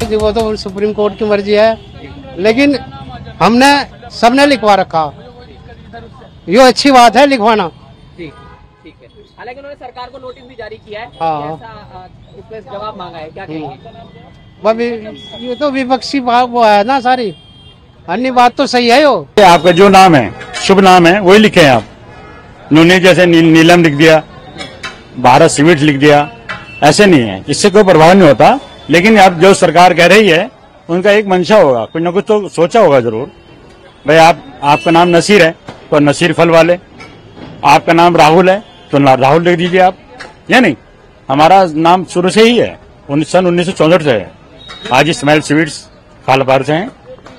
कि वो तो सुप्रीम कोर्ट की मर्जी है, लेकिन हमने सबने लिखवा रखा, ये अच्छी बात है लिखवाना। ठीक है। हालांकि उन्होंने सरकार को नोटिस भी जारी किया है, हाँ, इस पर जवाब मांगा है, क्या कहेंगे? ये तो विपक्षी बात वो है ना सारी, अन्य बात तो सही है। आपका जो नाम है, शुभ नाम है, वही लिखे हैं आप। उन्होंने जैसे नीलम लिख दिया, भारत सीमेंट लिख दिया, ऐसे नहीं है, इससे कोई प्रभाव नहीं होता। लेकिन अब जो सरकार कह रही है, उनका एक मंशा होगा, कुछ न कुछ तो सोचा होगा जरूर। भाई आपका नाम नसीर है तो नसीर फल वाले, आपका नाम राहुल है तो राहुल लिख दीजिए आप, या नहीं। हमारा नाम शुरू से ही है, सन 1964 से है। आज स्माइल स्वीट्स खालपार से हैं।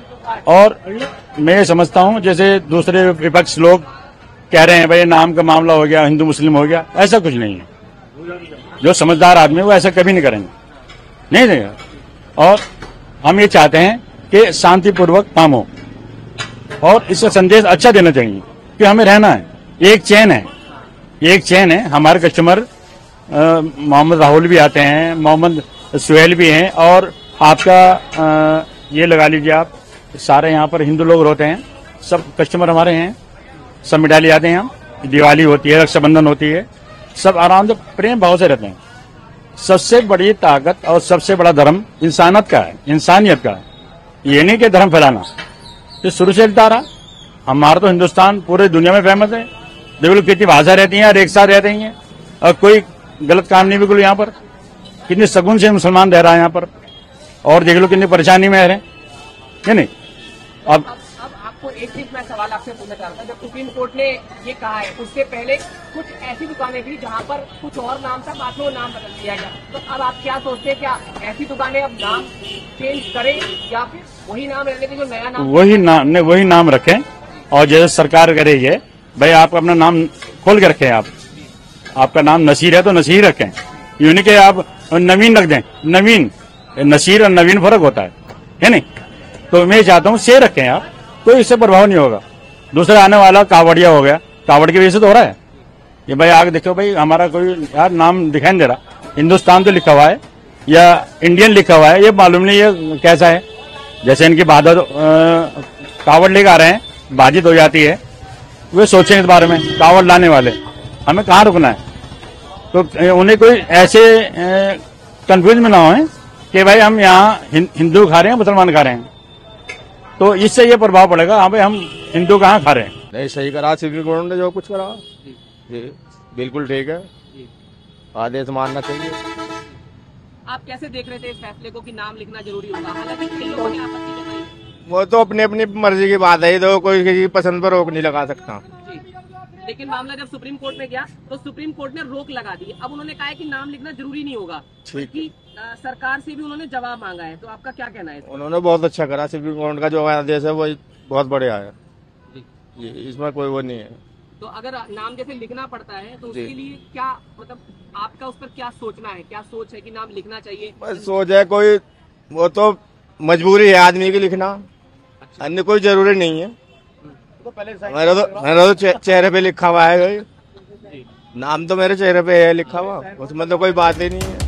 और मैं समझता हूं जैसे दूसरे विपक्ष लोग कह रहे हैं भाई नाम का मामला हो गया, हिंदू मुस्लिम हो गया, ऐसा कुछ नहीं है। जो समझदार आदमी वो ऐसा कभी नहीं करेंगे, नहीं देगा। और हम ये चाहते हैं कि शांतिपूर्वक काम हो और इसका संदेश अच्छा देना चाहिए कि हमें रहना है, एक चैन है। हमारे कस्टमर मोहम्मद राहुल भी आते हैं, मोहम्मद सुहेल भी हैं, और आपका ये लगा लीजिए आप, सारे यहाँ पर हिंदू लोग रहते हैं, सब कस्टमर हमारे हैं, सब मिठाई आते हैं। यहाँ दिवाली होती है, रक्षाबंधन होती है, सब आराम से प्रेम भाव से रहते हैं। सबसे बड़ी ताकत और सबसे बड़ा धर्म इंसानियत का है, इंसानियत का है। ये नहीं कि धर्म फैलाना, ये शुरू से चलता रहा। हमारा तो हिंदुस्तान पूरे दुनिया में फेमस है। देख लो कितनी भाषा रहती है और एक साथ रहते हैं, और कोई गलत काम नहीं बिल्कुल। यहाँ पर कितने सगुन से मुसलमान रह रहा है यहाँ पर, और देख लो कितनी परेशानी में रहे, है नहीं। अब आपको एक चीज मैं सवाल आपसे पूछना चाहता हूँ, जब सुप्रीम कोर्ट ने ये कहा है, उससे पहले कुछ ऐसी दुकानें थी जहाँ पर कुछ और नाम था, बाद में वो नाम बदल दिया गया। तो अब आप क्या सोचते हैं, क्या ऐसी दुकानें अब नाम चेंज करें या फिर वही नाम रहने के जो नया नाम वही नाम रखें? और जैसे सरकार कह रही है भाई आप अपना नाम खोल के रखें, आपका नाम नसीर है तो नसीर रखें, यूं नहीं कि आप नवीन रख दें। नवीन, नसीर और नवीन फर्क होता है नहीं। तो मैं चाहता हूँ से रखें आप, तो इससे प्रभाव नहीं होगा। दूसरा आने वाला कावड़िया हो गया, कावड़ की वजह से तो हो रहा है ये। भाई आगे देखो भाई, हमारा कोई यार नाम दिखाई नहीं दे रहा, हिंदुस्तान तो लिखा हुआ है या इंडियन लिखा हुआ है, ये मालूम नहीं ये कैसा है। जैसे इनकी बाधा कावड़ लेकर आ रहे हैं, बाजी हो जाती है, वे सोचें इस बारे में, कावड़ लाने वाले हमें कहाँ रुकना है। तो उन्हें कोई ऐसे कंफ्यूज में ना हो कि भाई हम यहाँ हिंदू खा रहे हैं, मुसलमान खा रहे हैं, तो इससे ये प्रभाव पड़ेगा। हाँ भाई हम हिंदू कहाँ खा रहे हैं। नहीं, सही करा सुप्रीम कोर्ट ने जो कुछ करा, जी बिल्कुल ठीक है, आदेश मानना चाहिए। आप कैसे देख रहे थे इस फैसले को कि नाम लिखना जरूरी होगा? हालांकि कई लोगों ने आपत्ति जताई। वो तो अपनी अपनी मर्जी की बात है, तो कोई किसी की पसंद पर रोक नहीं लगा सकता। लेकिन मामला जब सुप्रीम कोर्ट में गया तो सुप्रीम कोर्ट ने रोक लगा दी। अब उन्होंने कहा है कि नाम लिखना जरूरी नहीं होगा, बल्कि सरकार से भी उन्होंने जवाब मांगा है। तो आपका क्या कहना है? उन्होंने बहुत अच्छा करा, सुप्रीम कोर्ट का जो आदेश है वो बहुत बढ़िया है जी, इसमें कोई वो नहीं है। तो अगर नाम जैसे लिखना पड़ता है तो उसके लिए क्या, मतलब आपका उस पर क्या सोचना है, क्या सोच है कि नाम लिखना चाहिए? बस सोच है कोई, वो तो मजबूरी है आदमी की लिखना, अन्य कोई जरूरी नहीं है। मेरा तो चेहरे पे लिखा हुआ है, नाम तो मेरे चेहरे पे है लिखा हुआ, उसमें तो कोई बात ही नहीं है।